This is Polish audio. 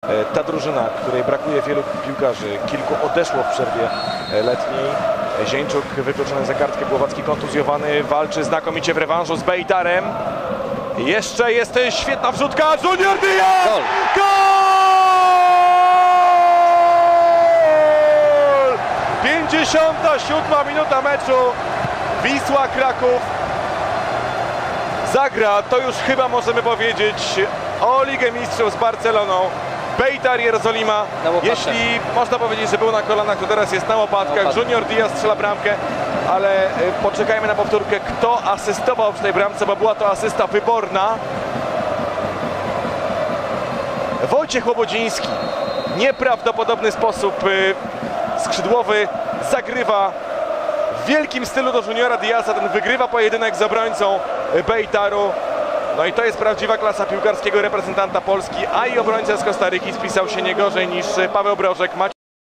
Ta drużyna, której brakuje wielu piłkarzy, kilku odeszło w przerwie letniej. Zieńczuk wykluczony za kartkę, Głowacki kontuzjowany, walczy znakomicie w rewanżu z Bejtarem. Jeszcze jest świetna wrzutka, Junior Diaz! Gol! Gol! 57 minuta meczu. Wisła Kraków zagra, to już chyba możemy powiedzieć, o Ligę Mistrzów z Barceloną. Bejtar Jerozolima, jeśli można powiedzieć, że był na kolanach, to teraz jest na łopatkach. Junior Diaz strzela bramkę, ale poczekajmy na powtórkę, kto asystował przy tej bramce, bo była to asysta wyborna. Wojciech Łobodziński, nieprawdopodobny sposób, skrzydłowy zagrywa w wielkim stylu do Juniora Diaza, ten wygrywa pojedynek z obrońcą Bejtaru. No i to jest prawdziwa klasa piłkarskiego reprezentanta Polski, a i obrońca z Kostaryki spisał się nie gorzej niż Paweł Brożek.